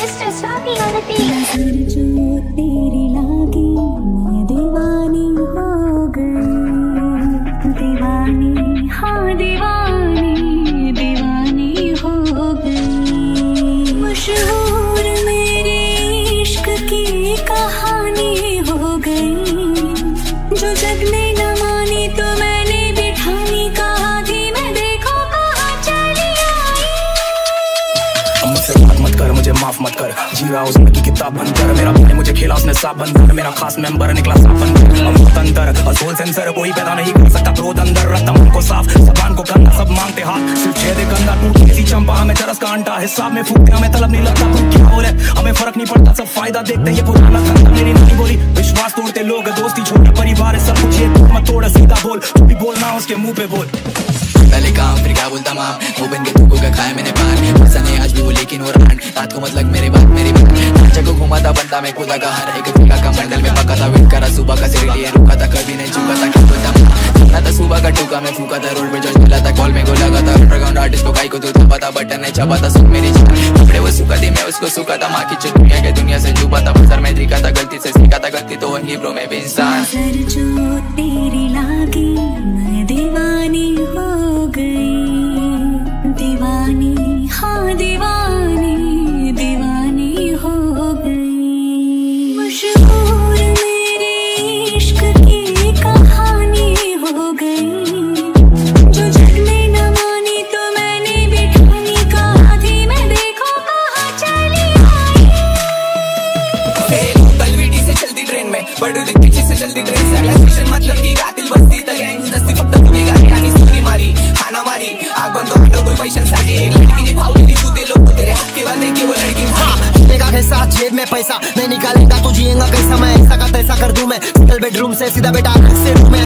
Mr. Sabi on the beat. जो तेरी लागी मैं दीवानी हो गई, दीवानी हाँ दीवानी दीवानी हो गई। मशहूर मेरे इश्क की कहानी हो गई, जो जग ने न मानी तो मैंने भी ठानी, कहा थी मैं देखो कहाँ चली आई। मुझसे बात मत कर, मुझे माफ मत कर, जी रहा हूँ जिंदगी किताब बंद कर। मेरा भाई मुझे खेला उसने साफ बंद कर, मेरा खास मेंबर निकला साफ अंदर। असोल सेंसर कोई पैदा नहीं कर सकता क्रोध अंदर, रखता मन को साफ जबान को करना सब मांगते हाथ, सिर्फ छेद कंधा टूट किसी चंपा हमें चरस का अंटा, हिसाब में फूकते हमें तलब नहीं लगता कोई क्या बोले, हमें फर्क नहीं पड़ता सब फायदा देखते ये पुराना धंधा। मेरी नहीं बोली विश्वास तोड़ते लोग, दोस्ती छोटी परिवार सब कुछ ये मत तोड़, सीधा बोल जो भी बोलना उसके मुंह पे बोल। पहले काम फिर क्या बोलता माँ, वो बन के तुमको का खाया मैंने पान, ऐसा नहीं आज भी वो लेकिन वो रान, रात को मतलब मेरी बात को घुमाता बनता मैं खुदा का हर एक जगह का मंडल में पका था, वेट करा सुबह का सिर लिए रुका था, कभी नहीं चुका था, क्या बोलता था सुबह का टूका मैं फूका था, रोड पे जो मिला था कॉल में को लगा था, अंडरग्राउंड आर्टिस्ट को गाई को दूधा पता बटन नहीं छपा था, सुन मेरी कपड़े वो सुखा थी मैं उसको सुखा था, माँ की चुटकियाँ के दुनिया से डूबा था, सर मैं दिखा था गलती से सीखा था, गलती तो वही ब्रो में भी इंसान। जो तेरी लागी मैं दीवानी हो गई, दीवानी हाँ दीवानी दीवानी हो गई। मशहूर मेरे इश्क की कहानी हो गई, जो जग ने न मानी तो मैंने भी ठानी, कहा थी मैं देखो कहाँ चली आई। तलवीटी से चलती ट्रेन में बड़े पीछे से चलती ट्रेन से मतलब की कातिल बस्ती तक दस्ती फक्त तुम्हें गाड़ी आनी सुनी मारी खाना मारी आग बंद तो कोई पैसा साड़ी एक लड़की ने भाव दी तू दे लोग तेरे हाथ के बाद देखी वो लड़की का कैसा जेब में पैसा नहीं निकालेगा तो जिएगा कैसा, मैं ऐसा का तैसा कर दूं मैं, सिंगल बेडरूम से सीधा बेटा से